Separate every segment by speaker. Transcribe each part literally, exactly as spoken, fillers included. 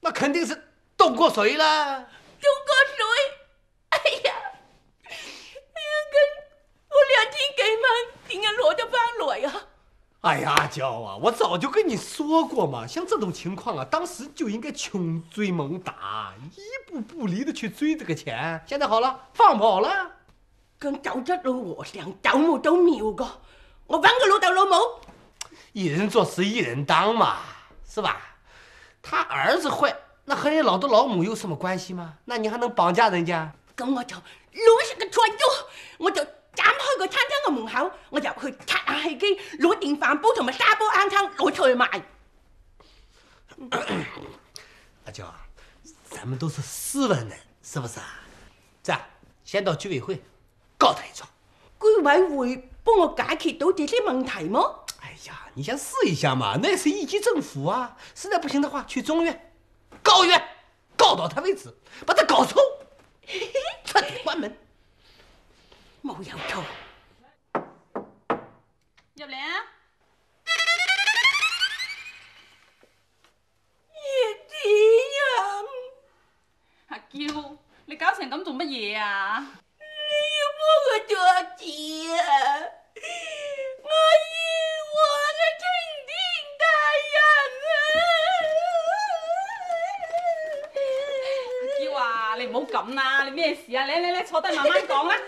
Speaker 1: 那肯定是动过水了。
Speaker 2: 动过水？哎呀，哎呀，跟我两天幾晚點解攞得翻來啊？
Speaker 1: 哎呀，阿娇啊，我早就跟你说过嘛，像这种情况啊，当时就应该穷追猛打，一步不离的去追这个钱。现在好了，放跑了。
Speaker 2: 跟走失佬和尚走冇到廟噶，我揾佢老豆老母。
Speaker 1: 一人做事一人当嘛，是吧？他儿子坏，那和人老豆老母有什么关系吗？那你还能绑架人家？
Speaker 2: 咁我就攞實個菜刀，我就斬開個餐廳嘅門口，我就去拆下氣機，攞電飯煲同埋沙煲罌罉攞出去賣。
Speaker 1: 阿娇啊，咱们都是斯文人，是不是啊？这样，先到居委会告他一状。
Speaker 2: 居委會幫我解決到這些問題嗎？
Speaker 1: 哎呀，你先試一下嘛，那是一級政府啊。實在不行的話，去中院、高院，告到他為止，把他搞臭，徹底關門。冇有錯。
Speaker 3: 入嚟啊！
Speaker 2: 葉子陽，
Speaker 3: 阿嬌，你搞成咁做乜嘢啊？
Speaker 2: 你要幫我作字啊！我要我嘅青天大人啊！
Speaker 3: 阿嬌啊，你唔好咁啦，你咩事啊？嚟嚟嚟，坐低慢慢講啦。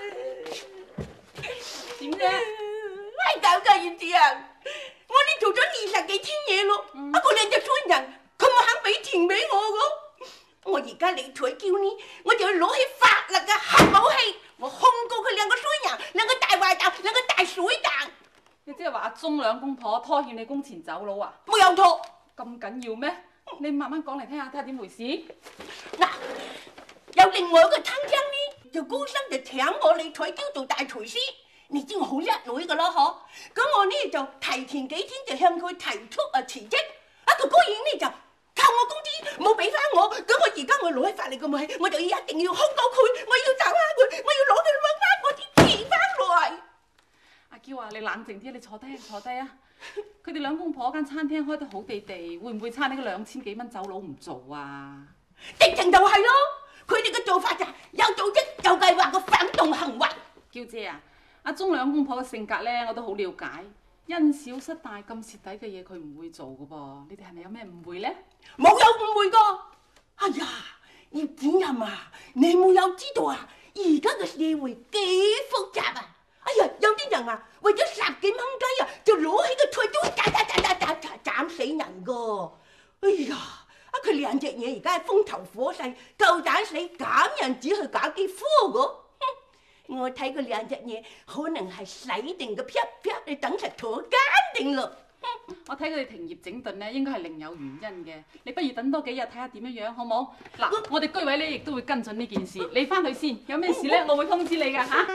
Speaker 3: 點啫？
Speaker 2: 係咁噶，葉子陽，我哋做咗二十幾天嘢咯，
Speaker 3: 嗯、
Speaker 2: 一個兩隻衰人，佢冇肯俾錢俾我噶。我而家理腿叫呢，我就要攞起法律嘅核武器，我控告佢兩個衰人，兩個大壞蛋，兩個大水蛋。
Speaker 3: 你即係話阿鐘兩公婆拖欠你工錢走佬啊？
Speaker 2: 冇有錯。
Speaker 3: 咁緊要咩？你慢慢講嚟聽下，睇下點回事。
Speaker 2: 嗱，有另外一個餐廳呢，就高薪就請我理腿叫做大廚師。你知我好叻女噶啦，嗬？咁我呢就提前幾天就向佢提出啊辭職，啊佢居然呢就扣我工資，冇俾翻我，咁我而家我攞起法律嘅武器，我就一定要控告佢，我要找下佢，我要攞佢攞翻我啲錢翻來。
Speaker 3: 阿嬌啊，你冷靜啲，你坐低坐低啊！佢哋兩公婆間餐廳開得好地地，會唔會差你嗰兩千幾蚊走佬唔做啊？
Speaker 2: 直情就係咯，佢哋嘅做法就係有組織有計劃嘅反動行為。
Speaker 3: 嬌姐啊！阿鐘兩公婆嘅性格咧，我都好了解。因小失大咁蝕底嘅嘢，佢唔會做嘅噃。你哋係咪有咩誤會咧？
Speaker 2: 冇有誤會噶。哎呀，葉子欣啊，你冇有知道啊？而家嘅社會幾複雜啊！哎呀，有啲人啊，為咗十幾蚊雞啊，就攞起個菜刀斬斬斬斬斬斬斬死人噶。哎呀，啊佢兩隻嘢而家係風頭火勢，夠膽死減人只去搞幾科噶。我睇佢兩隻嘢可能係洗定個啪啪，你等實坐監定咯。
Speaker 3: 我睇佢哋停業整頓咧，應該係另有原因嘅。你不如等多幾日睇下點樣樣，好冇？嗱，我我哋居委咧亦都會跟進呢件事。你翻去先，有咩事咧，我會通知你噶嚇。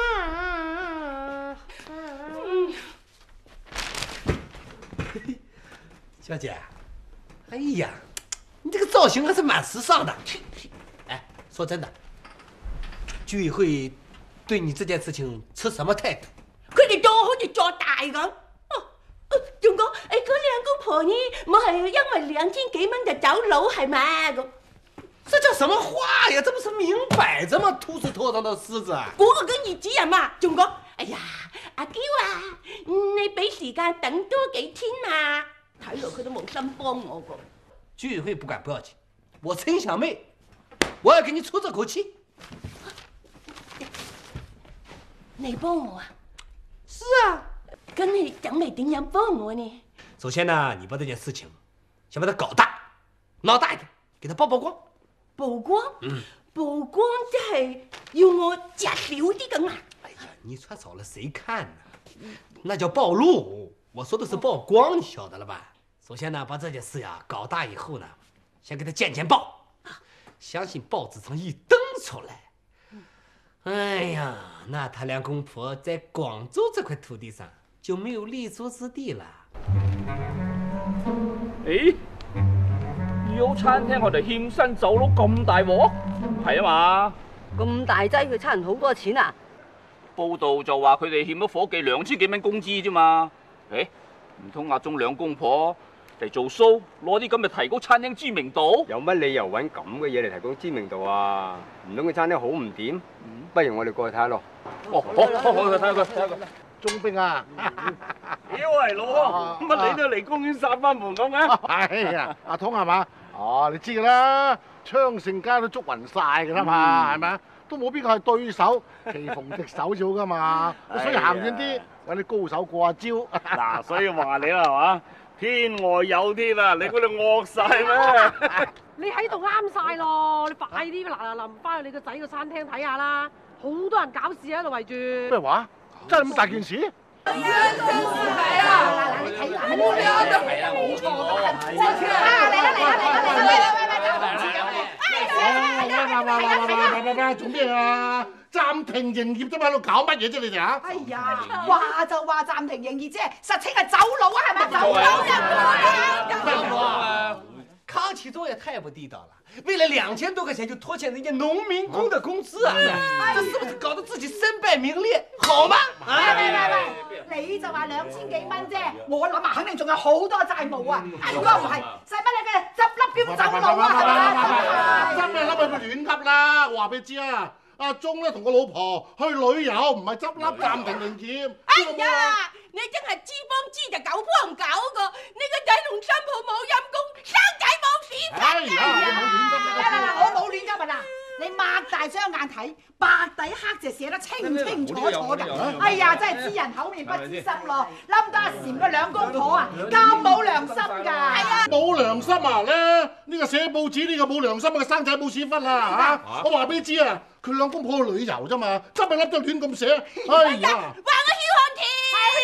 Speaker 1: 小姐，哎呀，你這個造型還是蠻時尚的。哎，說真的，居委會對你這件事情持什麼態度？
Speaker 2: 佢哋當我好似作大咁。仲講誒，嗰兩公婆呢，我係因為兩千幾蚊就走佬係嘛咁？
Speaker 1: 這叫什麼話呀？這不是明擺着嗎？禿子頭上的虱子。
Speaker 2: 嗰個跟葉子人嘛，仲講哎呀，阿嬌啊，你俾時間等多幾天啊！睇落佢都冇心幫我個。
Speaker 1: 居委會不管不要緊，我陳小妹，我要給你出這口氣。
Speaker 2: 你幫我啊？
Speaker 1: 是啊。
Speaker 2: 咁你準備點樣幫我呢？
Speaker 1: 首先呢，你把這件事情先把它搞大，鬧大一點，給它曝曝光。
Speaker 2: 曝光？
Speaker 1: 嗯，
Speaker 2: 曝光即係要我着少啲咁啊？
Speaker 1: 哎呀，你穿少了誰看呢？那叫暴露。我說的是曝光，你曉得了吧？首先呢，把這件事呀搞大以後呢，先給它見見報，相信報紙上一登出來，哎呀，那他兩公婆在廣州這塊土地上就沒有立足之地了。
Speaker 4: 誒，有餐廳我哋欠薪走佬咁大鑊，係啊嘛？
Speaker 5: 咁大劑佢差人好多錢啊？
Speaker 4: 報道就話佢哋欠咗伙計兩千幾蚊工資啫嘛。誒，唔通阿鐘兩公婆嚟做 show， 攞啲咁嘅提高餐廳知名度。
Speaker 6: 有乜理由揾咁嘅嘢嚟提高知名度啊？唔通佢餐廳好唔掂？不如我哋過去睇下咯。
Speaker 4: 哦，好，好，好，去睇下佢，睇下佢。
Speaker 7: 鐘兵啊！
Speaker 8: 咦喂，老康，乜你都嚟公園散翻門咁嘅？
Speaker 7: 係啊，阿通係嘛？哦，你知噶啦，昌盛街都捉暈晒噶啦嘛，係咪啊？都冇邊個係對手，棋逢敵手咗噶嘛，所以行遠啲揾啲高手過下招。
Speaker 8: 嗱，所以話你啦係嘛？天外有天啊！你估你惡晒咩？
Speaker 9: 你喺度啱晒咯！你快啲嗱嗱臨翻去你個仔個餐廳睇下啦，好多人搞事喺度圍住。
Speaker 7: 咩話？真係咁大件事？係啊！
Speaker 2: 係啊！你睇下，冇錯啊！嚟啦嚟啦嚟啦嚟啦！
Speaker 7: 做咩啊？暫停營業啫嘛，喺度搞乜嘢啫？你哋嚇？
Speaker 2: 哎呀，話就話暫停營業啫，實情係走佬啊，係咪？走佬人啊！
Speaker 1: 康启宗也太不地道了，为了两千多块钱就拖欠人家农民工的工资啊！这是不是搞得自己身败名裂？好吗？
Speaker 2: 喂喂喂喂，你就話兩千幾蚊啫，我諗啊，肯定仲有好多債務啊！如果唔係，使乜你嘅執笠兼走佬啊？係咪？
Speaker 7: 執咩笠啊？佢亂噏啦！我話俾你知啊，阿鐘咧同個老婆去旅遊，唔係執笠暫停營業。
Speaker 2: 哎呀！你真係知幫知就狗幫狗個，你個仔同新抱冇陰功，生仔冇屎忽。
Speaker 7: 哎呀，你冇亂噏
Speaker 2: 啦！嗱嗱，我冇亂噏啊！你擘大雙眼睇，白底黑字寫得清清楚楚㗎。哎呀，真係知人口面不知心咯！冧得阿禪個兩公婆啊，咁冇良心㗎。係啊，
Speaker 7: 冇良心啊咧！呢個寫報紙呢個冇良心嘅生仔冇屎忽啦嚇！我話俾你知啊，佢兩公婆去旅遊啫嘛，執咪笠都亂咁寫。哎呀！
Speaker 2: 話我僥倖田。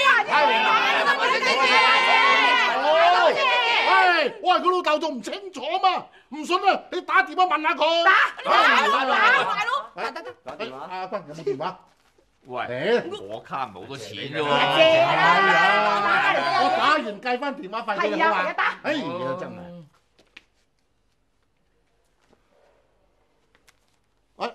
Speaker 7: 唉，我係佢老豆，仲唔清楚嘛？唔信啊，你打電話問下佢。
Speaker 2: 打，打打打快咯！
Speaker 7: 打打打電話。阿君有冇電話？
Speaker 4: 喂，我卡唔係好多錢啫喎。
Speaker 2: 借啦！
Speaker 7: 我打完計翻電話費俾你好嘛？哎呀，真係。喂，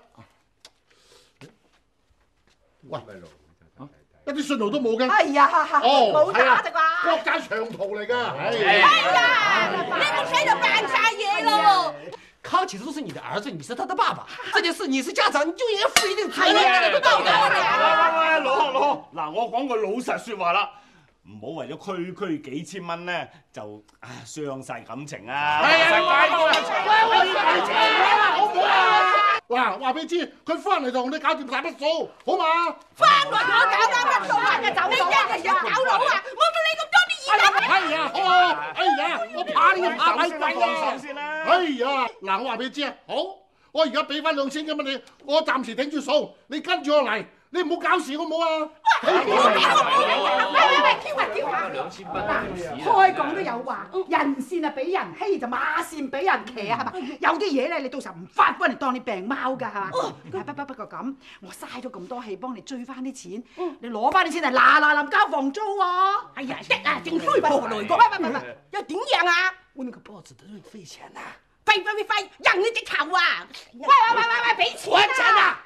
Speaker 7: 喂。一啲信號都冇嘅。
Speaker 2: 哎呀，冇打啫啩？
Speaker 7: 國際長途嚟㗎。
Speaker 2: 哎呀，你個仔就扮晒嘢咯！
Speaker 1: 康启宗是你的兒子，你是他的爸爸，這件事你是家長，你就應該負一定責任。
Speaker 2: 係啊，你都夠啦！
Speaker 8: 喂喂喂，老學老學，嗱，我講句老實説話啦，唔好為咗區區幾千蚊咧，就啊傷晒感情啊！
Speaker 7: 係啊，喂喂，感情啊，好唔好啊？嗱，話俾你知，佢翻嚟就同你搞掂晒筆數，好嘛？
Speaker 2: 翻嚟我搞啱筆數啊！走你真係想走佬啊！我冇你咁多啲耳仔。
Speaker 7: 哎呀，好，哎呀，我怕你個怕鬼鬼啊！
Speaker 8: 先啦。
Speaker 7: 哎呀，嗱，我話俾你知啊，好，我而家俾翻兩千幾蚊你，我暫時頂住數，你跟住我嚟，你唔好搞事好唔好啊？
Speaker 2: 喂喂喂，挑下挑下！
Speaker 4: 兩千蚊嗱，
Speaker 2: 開講都有話，人善啊俾人欺，就馬善俾人騎啊，係嘛？有啲嘢咧，你到時候唔發翻嚟當你病貓㗎，係嘛？不不不過咁，我嘥咗咁多氣幫你追翻啲錢，你攞翻啲錢嚟嗱嗱臨交房租喎！哎呀，得啊，正衰婆來過，喂喂喂喂，又點樣啊？
Speaker 1: 我那個報紙的運費錢呐！
Speaker 2: 費費費費，人你隻頭啊！喂喂喂喂喂，俾錢啊！
Speaker 1: 錢啊！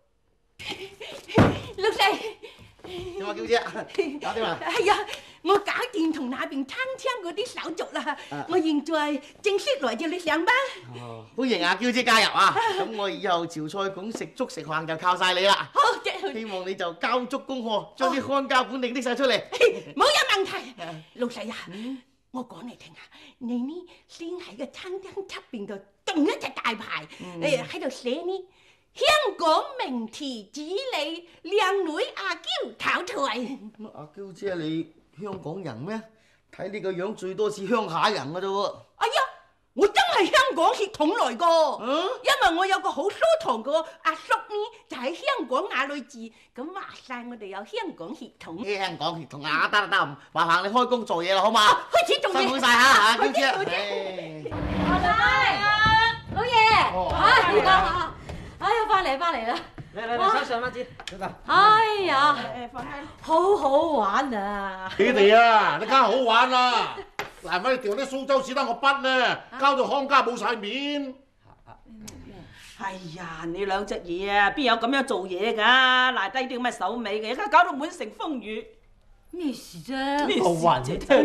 Speaker 2: 老細。
Speaker 10: 點啊，嬌姐？搞掂啦？
Speaker 2: 係啊，我搞掂同那邊餐廳嗰啲手續啦，我現在正式來叫你上班。
Speaker 10: 哦，歡迎阿嬌姐加入啊！咁我以後潮菜館食粥食飯就靠晒你啦。
Speaker 2: 好，
Speaker 10: 希望你就交足功課，將啲看家本領拎晒出嚟。
Speaker 2: 冇有問題。老細啊，我講你聽啊，你呢先喺個餐廳出邊度動一隻大牌，誒喺度寫呢。香港名詞指你靚女阿嬌炒菜。
Speaker 10: 阿嬌姐你香港人咩？睇你個樣最多似鄉下人㗎啫喎。
Speaker 2: 哎呀，我真係香港血統來個，嗯、因為我有個好疏堂個阿叔呢，就喺香港雅女寺，咁話晒我哋有香港血統。
Speaker 10: 香港血統啊，得啦得，麻煩你開工做嘢啦，好嘛？
Speaker 2: 開始做嘢。
Speaker 10: 辛苦晒嚇嚇，嬌姐。
Speaker 9: 我哋翻嚟啊，老爺。嚇！哎呀，翻嚟翻嚟啦！
Speaker 10: 嚟嚟嚟，收上蚊子。
Speaker 9: 哎呀，好好玩啊！
Speaker 7: 你哋啊，你梗係好玩啦！難為你掉啲蘇州屎得我筆咧，交到康家冇晒面。
Speaker 2: 哎呀，你兩隻嘢啊，邊有咁樣做嘢㗎？賴低啲咁嘅手尾嘅，而家搞到滿城風雨。
Speaker 9: 咩事啫？
Speaker 1: 我話你聽咯，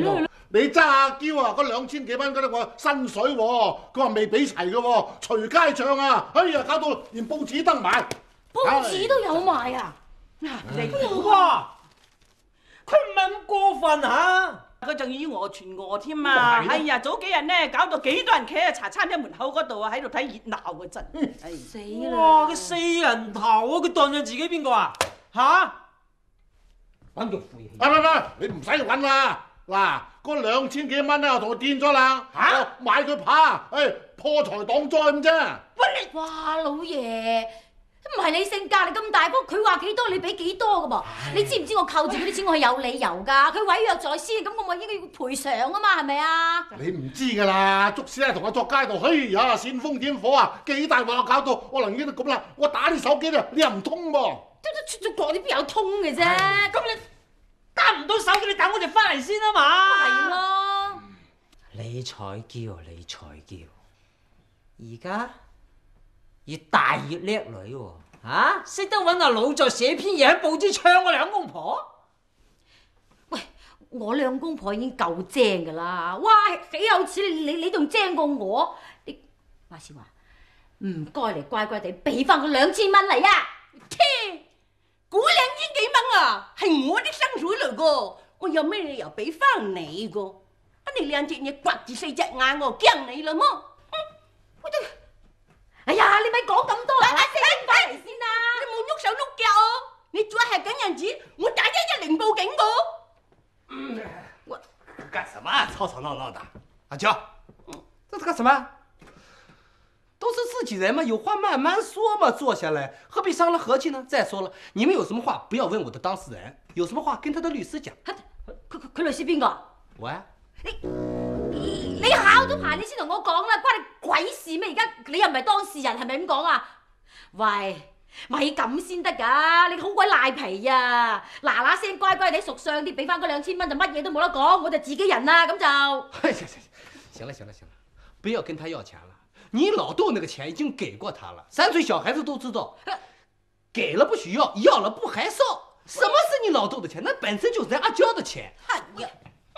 Speaker 7: 你揸阿嬌啊，嗰兩千幾蚊嗰啲我薪水喎，佢話未俾齊嘅喎，隨街唱啊，哎呀，搞到連報紙登埋，
Speaker 2: 報紙都有賣啊！
Speaker 11: 你哇，佢唔係咁過分嚇。
Speaker 2: 佢仲以訛傳訛添啊！哎呀，早幾日咧搞到幾多人企喺茶餐廳門口嗰度啊，喺度睇熱鬧嗰陣，死啦！
Speaker 11: 哇，佢四人頭啊！佢當咗自己邊個啊？嚇！揾條晦氣！
Speaker 7: 唔唔唔，你唔使揾啦！嗱，嗰兩千幾蚊咧，我同佢墊咗啦，嚇，買佢扒，誒破財擋災咁啫。
Speaker 2: 喂你，哇老爺！唔係你性格，你咁大方，佢話幾多你俾幾多噶噃？你知唔知我扣住嗰啲錢我係有理由㗎？佢毀約在先，咁我咪應該要賠償啊嘛，係咪啊？
Speaker 7: 你唔知㗎啦，捉師奶同我作街度，嘿呀煽風點火啊，幾大鑊搞到我能已經都咁啦，我打你手機咧，你又唔通噃？
Speaker 2: 都都出咗國，你邊有通嘅啫？
Speaker 11: 咁你打唔到手機，你等我哋翻嚟先啊嘛？
Speaker 2: 係咯。
Speaker 11: 李彩嬌，李彩嬌，而家越大越叻女喎。嚇！識得揾阿老作寫篇嘢喺報紙唱我兩公婆。
Speaker 2: 喂，我兩公婆已經夠精㗎啦！哇，幾有錢，你你你仲精過我？你話時話，唔該嚟乖乖地俾翻個兩千蚊嚟啊！切，嗰兩千幾蚊啊，係我啲薪水嚟個，我有咩理由俾翻你個？啊，你兩隻嘢刮住四隻眼，我驚你啦麼？我都。哎呀，你咪講咁多啦，醒翻嚟先啦！你冇喐手喐腳哦！你再係緊人子，我打一一零報警個。
Speaker 1: 嗯，我干什麼？吵吵鬧鬧的，阿嬌，這是幹什麼？都是自己人嘛，有話慢慢說嘛，坐下來，何必傷了和氣呢？再說了，你們有什麼話不要問我的當事人，有什麼話跟他的律師講。
Speaker 2: 佢佢佢律師邊個？
Speaker 1: 我啊。
Speaker 2: 你你考咗牌你先同我講啦，關你鬼事咩？而家你又唔係當事人，係咪咁講啊？喂，咪咁先得噶，你好鬼賴皮啊！嗱嗱聲乖乖地熟相啲，俾翻嗰兩千蚊就乜嘢都冇得講，我就自己人啦，咁就。
Speaker 1: 行行行了行了行了，不要跟他要錢了，你老豆那個錢已經給過他了，三歲小孩子都知道，給了不許要，要了不還少。什麼是你老豆的錢？那本身就是阿嬌的錢。
Speaker 2: 哎呀，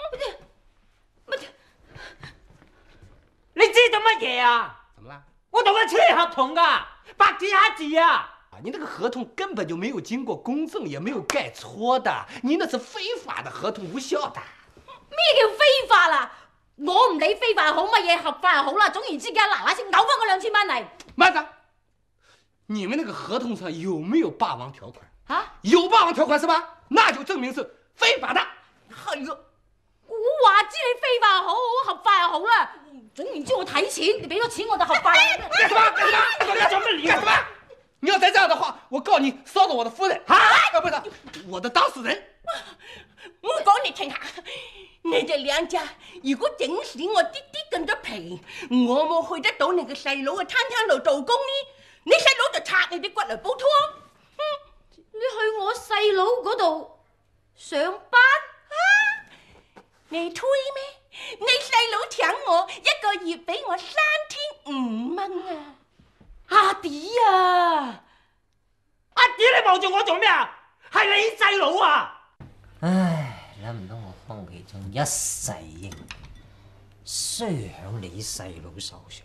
Speaker 11: 你知道乜嘢啊？
Speaker 1: 怎麼啦？
Speaker 11: 我同佢簽合同噶，白紙黑字啊！
Speaker 1: 你那個合同根本就沒有經過公證，也沒有蓋戳的，你那是非法的合同，無效的。
Speaker 2: 咩叫非法啦？我唔理非法好乜嘢，合法又好啦。總言之，而家嗱嗱聲嘔翻嗰兩千蚊嚟。
Speaker 1: 慢着，你們那個合同上有沒有霸王條款？
Speaker 2: 啊？
Speaker 1: 有霸王條款是吧？那就證明是非法的。
Speaker 2: 係啊，我話知你非法又好，合法又好啦。總言之，我睇錢，你俾咗錢我就合法啦。
Speaker 1: 幹什麼？幹什麼？你做乜理？幹什麼？你要再這樣的話，我告你騷擾我的夫人啊！啊，不是，我的當事人。
Speaker 2: 我講你聽下，你哋兩家如果整死我啲啲咁多皮，我冇去得到你個細佬嘅餐廳度做工呢，你細佬就拆你啲骨嚟煲湯。你去我細佬嗰度上班啊？你推咩？你細佬請我一個月俾我三千五蚊啊！阿弟啊！
Speaker 11: 阿弟你望住我做咩啊？係你細佬啊！
Speaker 12: 唉，諗唔到我方其中一世英名，衰響你細佬手上。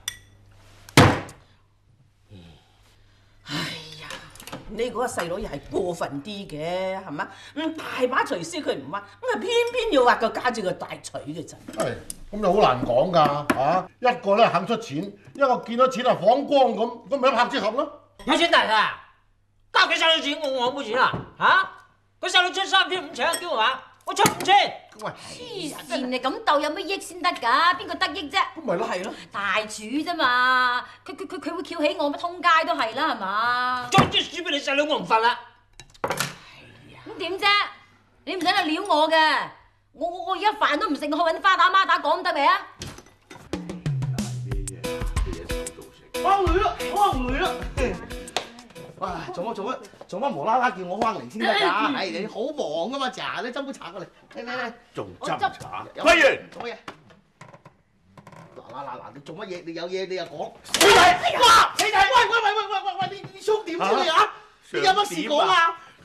Speaker 2: 哎呀，你嗰個細佬又係過分啲嘅，係嘛？咁大把廚師佢唔挖，咁啊偏偏要挖個家住個大錘嘅陣。
Speaker 7: 係，咁又好難講㗎嚇。一個咧肯出錢，一個見到錢啊晃光咁，咁咪一拍即合咯。
Speaker 11: 有錢大㗎，交佢細佬錢，我我冇錢啊嚇！佢細佬出三千五請阿嬌啊，我出五千。
Speaker 2: 喂，黐線你咁鬥有乜益先得㗎？邊個得益啫？
Speaker 7: 咁咪咯係咯，
Speaker 2: 大廚啫嘛，佢佢佢佢會翹起我乜通街都係啦，係嘛？
Speaker 11: 將啲輸俾你細佬，我唔瞓啦。
Speaker 2: 咁點啫？你唔使嚟撩我嘅，我我我而家飯都唔食，我去揾花打孖打講得未啊？
Speaker 10: 翻嚟啦，翻嚟啦！哇，做乜做乜做乜無啦啦叫我翻嚟先得㗎？係你好忙㗎嘛，茶你斟杯茶過嚟，嚟嚟嚟。
Speaker 8: 仲斟茶？
Speaker 10: 不如做乜嘢？嗱嗱嗱嗱，你做乜嘢？你有嘢你又講。死仔！哇！死仔！喂喂喂喂喂喂喂！你你想點先你啊？你有乜事講啊？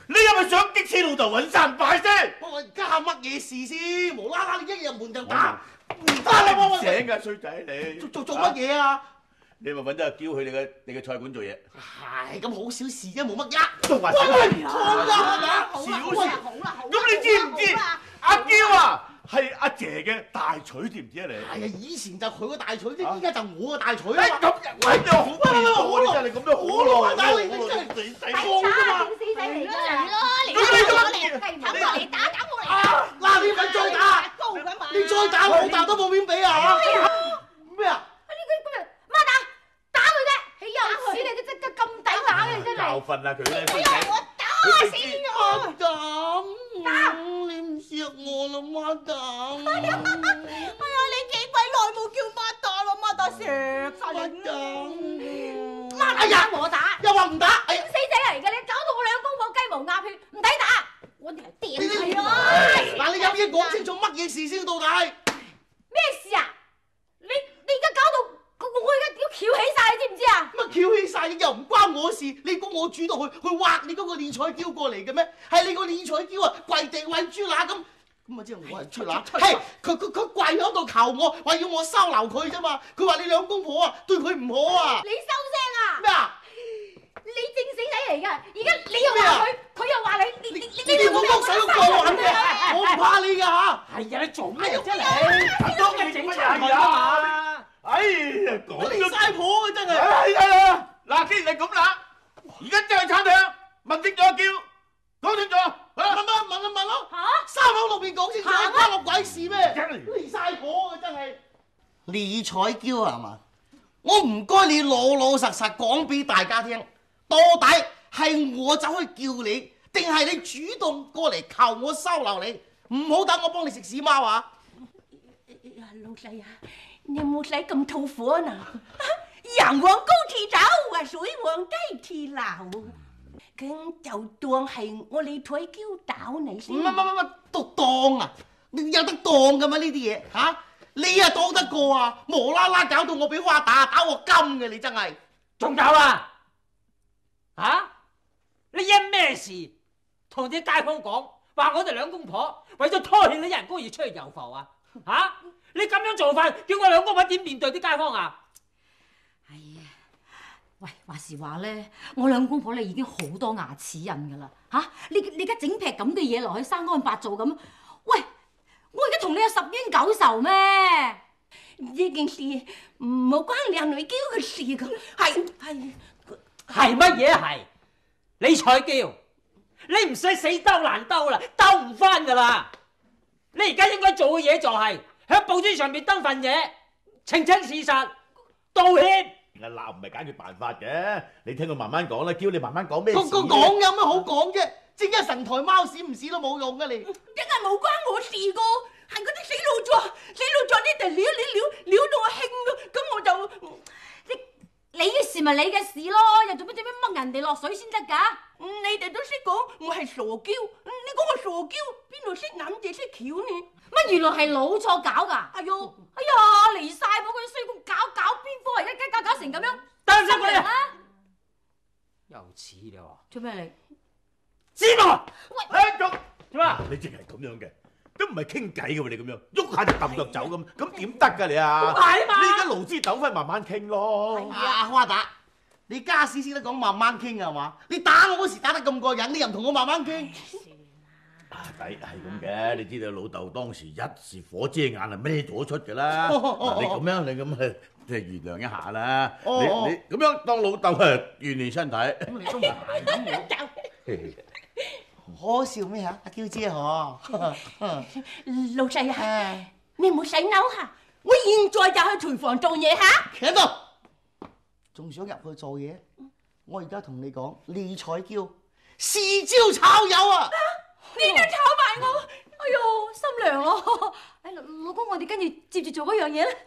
Speaker 8: 你係咪想激死老豆揾山拜先？
Speaker 10: 我而家乜嘢事先？無啦啦你一入門就打，
Speaker 8: 唔得啦！我醒㗎衰仔你。
Speaker 10: 做做做乜嘢啊？
Speaker 8: 你咪揾咗阿嬌去你嘅你嘅菜館做嘢。
Speaker 10: 係咁好小事啫，冇乜嘢。
Speaker 8: 都話
Speaker 10: 喂，
Speaker 8: 小
Speaker 10: 錯啦係嘛？
Speaker 8: 小
Speaker 10: 事。
Speaker 8: 好啦好啦。咁你知唔知阿嬌啊係阿爺嘅大娶，知唔知啊你？
Speaker 10: 係啊，以前就佢個大娶啫，依家就我個大娶啊嘛。
Speaker 8: 咁喂，你好變道啊！你真係你咁樣好咯，
Speaker 10: 打你你真係死仔光㗎嘛！
Speaker 13: 死仔嚟㗎嚟咯，嚟
Speaker 10: 咁你
Speaker 13: 打我嚟，打我嚟，打打我嚟。
Speaker 10: 嗱，你咪再打，你再打我老豆都冇面俾啊！咩啊？
Speaker 13: 媽打打佢啫，豈有此理！你真係咁抵打嘅，真係。
Speaker 8: 教訓啊佢咧，
Speaker 13: 哎呀，我打死我！
Speaker 10: 打你唔錫我啦，媽打！
Speaker 13: 哎呀，你幾鬼耐冇叫媽打咯，媽打錫晒你。媽打打我打，
Speaker 10: 又話唔打，
Speaker 13: 死仔嚟嘅，你搞到我兩公婆雞毛鴨血，唔抵打！我哋嚟掂佢咯！
Speaker 10: 嗱，你有嘢講清楚乜嘢事先到底？
Speaker 13: 咩事啊？你你而家搞到我我而家要翹起晒，你知唔知啊？
Speaker 10: 乜翹起晒又唔關我事？你估我主動去去挖你嗰個李彩嬌過嚟嘅咩？係你個李彩嬌啊，跪地餵豬乸咁，咁啊即係我係豬乸。係佢佢佢跪喺度求我，話要我收留佢啫嘛。佢話你兩公婆啊對佢唔好啊。
Speaker 13: 你收聲啊！
Speaker 10: 咩啊？
Speaker 13: 你正死仔嚟㗎，而家你又話佢，佢又話你，你你你
Speaker 10: 你冇幫手過揾嘅，我唔怕你㗎嚇。
Speaker 11: 係啊，你做咩啫你？當嘅整出嚟啊！
Speaker 8: 哎呀，講
Speaker 10: 你嘥婆啊真係！
Speaker 8: 係係啊！嗱，既然係咁啦，而家真係餐廳問清楚叫，講清楚。
Speaker 10: 問乜問啊問咯！嚇，三口六面講清楚，關我鬼事咩？你嘥婆啊真係！李彩嬌係嘛？我唔該你老老實實講俾大家聽。到底係我走去叫你，定係你主動過嚟求我收留你？唔好等我幫你食屎貓啊！
Speaker 2: 老細啊，你有冇使咁吐火呢？陽王高鐵走啊，水王低鐵流。咁就當係我李彩嬌搞你先。
Speaker 10: 唔係唔係唔係，都當啊！你有得當㗎嘛呢啲嘢嚇？你啊當得過啊？無啦啦搞到我俾花打，打我金嘅你真係。
Speaker 11: 仲有啊！啊！你因咩事同啲街坊講話我哋兩公婆為咗拖欠你人工而出去遊浮啊？啊！你咁樣做法，叫我兩公婆點面對啲街坊啊？
Speaker 14: 哎呀，喂，話時話咧，我兩公婆咧已經好多牙齒印噶啦，吓、啊！你你而家整劈咁嘅嘢落去生安白造咁，喂！我而家同你有十冤九仇咩？
Speaker 2: 呢件事唔好關梁女嬌嘅事㗎，係係。
Speaker 11: 係乜嘢係？李彩嬌，你唔使死兜爛兜啦，兜唔翻噶啦！你而家應該做嘅嘢就係喺報紙上面登份嘢，澄清事實，道歉。
Speaker 8: 鬧唔係解決辦法嘅，你聽佢慢慢講啦，叫你慢慢講咩事？
Speaker 10: 個個講有乜好講啫？正一神台貓屎唔屎都冇用噶你。
Speaker 2: 真係冇關我事噶，係嗰啲死老作，死老作呢度撩你撩撩到我興咯，咁我就。
Speaker 14: 你嘅事咪你嘅事咯，又做乜做咩掹人哋落水先得㗎？
Speaker 2: 你哋都識講我係傻嬌，你講我傻嬌，邊度識諗住識橋呢？
Speaker 14: 乜原來係老錯搞㗎？哎喲，哎呀，離晒譜嗰啲衰公搞搞邊科啊！而家搞搞成咁樣，
Speaker 11: 得唔得佢啊？又似你喎？
Speaker 14: 做咩你？
Speaker 11: 知喎！
Speaker 8: 喂，做
Speaker 11: 做咩？
Speaker 8: 你淨係咁樣嘅。都唔係傾偈嘅喎，你咁樣喐下就揼腳走咁，咁點得㗎你啊？
Speaker 10: 係嘛？
Speaker 8: 你而家勞資糾紛慢慢傾咯。
Speaker 10: 係啊，花達，你家私先得講慢慢傾係嘛？你打我嗰時打得咁過癮，你又唔同我慢慢傾。
Speaker 8: 啊，抵係咁嘅，你知道老豆當時一時火遮眼啊，咩都出㗎啦。你咁樣你咁啊，即係原諒一下啦。你你咁樣當老豆啊，鍛鍊身體。咁
Speaker 10: 你都唔係咁我。可笑咩嚇？阿嬌姐嗬，
Speaker 2: 老細啊，你唔好洗腦嚇，我現在就去廚房做嘢嚇。
Speaker 10: 企喺度，仲想入去做嘢？我而家同你講，李彩嬌豉椒炒魷啊！
Speaker 14: 你都炒埋我，哎呦，心涼咯！哎，老公，我哋跟住接住做嗰樣嘢咧。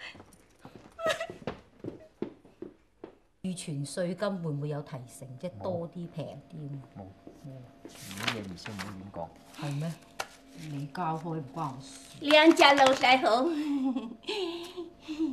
Speaker 14: 預存稅金會唔會有提成？即係多啲平啲？冇。
Speaker 12: 冇嘢唔先唔好亂講。
Speaker 14: 係咩？你交開唔關我事。
Speaker 2: 兩隻老細好。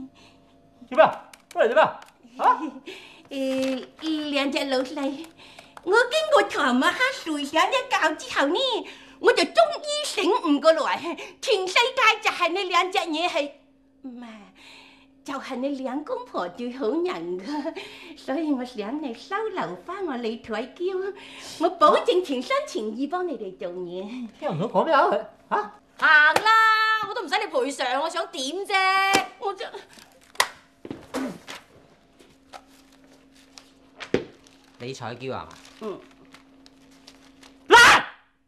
Speaker 11: 做咩？出嚟做咩？啊？
Speaker 2: 誒，兩隻老細， 我經過尋晚黑睡醒一覺之後呢，我就終於醒悟過來，全世界就係你兩隻嘢係，唔係，就係你兩公婆最好人噶，所以我想你收留翻我李彩嬌，我保證全心全意幫你哋做嘢。
Speaker 12: 聽唔到講咩啊？嚇！
Speaker 14: 行啦，我都唔使你賠償，我想點啫？
Speaker 2: 我就
Speaker 12: 李彩嬌啊？
Speaker 2: 嗯。
Speaker 12: 嚟！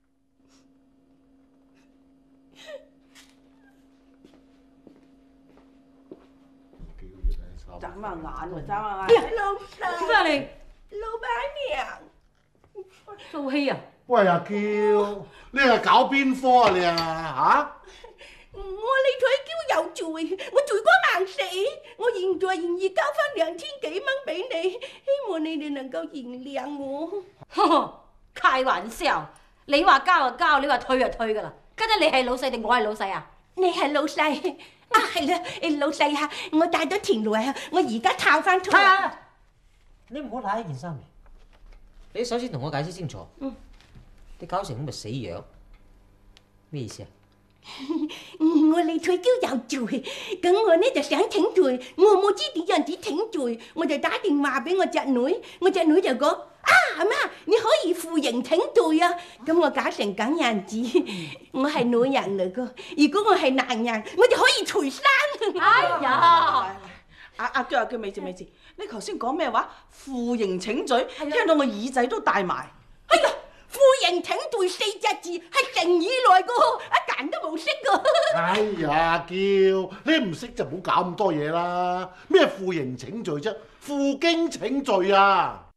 Speaker 13: 眨下眼喎，眨下
Speaker 2: 眼。
Speaker 13: 眼。
Speaker 2: 老細。
Speaker 14: 做咩啊你？
Speaker 2: 老闆娘。
Speaker 14: 做戲啊？
Speaker 7: 喂，阿嬌，你係搞邊科啊你啊嚇？
Speaker 2: 我李彩嬌有罪，我罪過萬死，我現在願意交翻兩千幾蚊俾你，希望你哋能夠原諒我。
Speaker 14: 呵呵，開玩笑，你話交就交，你話退就退噶啦。家姐，你係老細定我係老細啊？
Speaker 2: 你係老細啊，係啦，誒老細啊，我帶咗田來啊，我而家抄翻出嚟。
Speaker 12: 你唔好揦呢件衫嚟，你首先同我解釋清楚。
Speaker 2: 嗯。
Speaker 12: 你搞成咁咪死樣，咩意思啊？
Speaker 2: 我李彩嬌有罪，咁我呢就想請罪，我冇知點樣子請罪，我就打電話俾我隻女，我隻女就講：啊阿媽，你可以負刑請罪啊！咁我搞成咁樣子，我係女人嚟噶，如果我係男人，我就可以除衫。
Speaker 14: 哎呀！
Speaker 13: 阿阿嬌阿嬌，咪住咪住，你頭先講咩話？負刑請罪，聽到我耳仔都大埋。
Speaker 2: 哎呀！負刑請罪四隻字係成語來噶，一揀都冇識噶。
Speaker 7: 哎呀，嬌，你唔識就唔好搞咁多嘢啦。咩負刑請罪啫？負荊請罪啊！